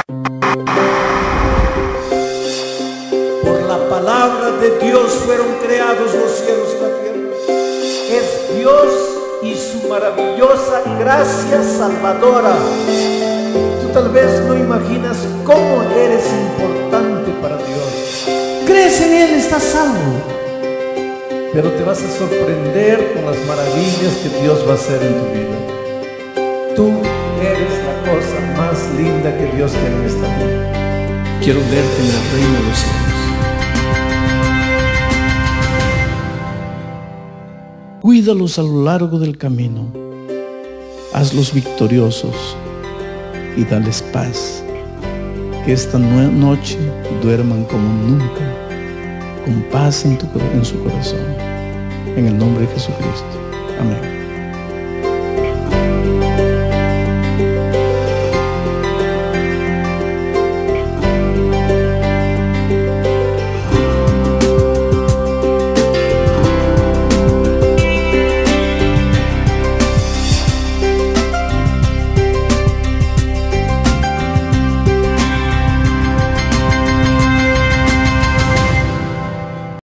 Por la palabra de Dios fueron creados los cielos y la tierra. Es Dios y su maravillosa gracia salvadora. Tú tal vez no imaginas cómo eres importante para Dios. Crees en Él, estás salvo. Pero te vas a sorprender con las maravillas que Dios va a hacer en tu vida. Tú eres la cosa más linda que Dios tiene en esta vida. Quiero verte en el reino de los cielos. Cuídalos a lo largo del camino. Hazlos victoriosos y dales paz. Que esta noche duerman como nunca, con paz en su corazón. En el nombre de Jesucristo. Amén.